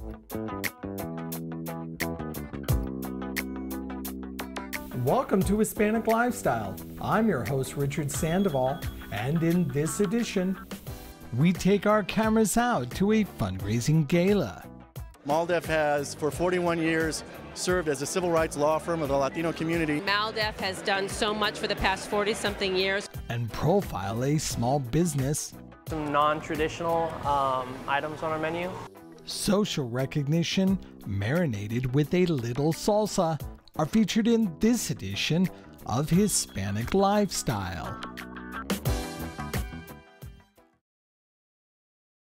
Welcome to Hispanic Lifestyle. I'm your host, Richard Sandoval, and in this edition, we take our cameras out to a fundraising gala. MALDEF has, for 41 years, served as a civil rights law firm of the Latino community. MALDEF has done so much for the past 40-something years. And profile a small business. Some non-traditional items on our menu. Social recognition, marinated with a little salsa, are featured in this edition of Hispanic Lifestyle.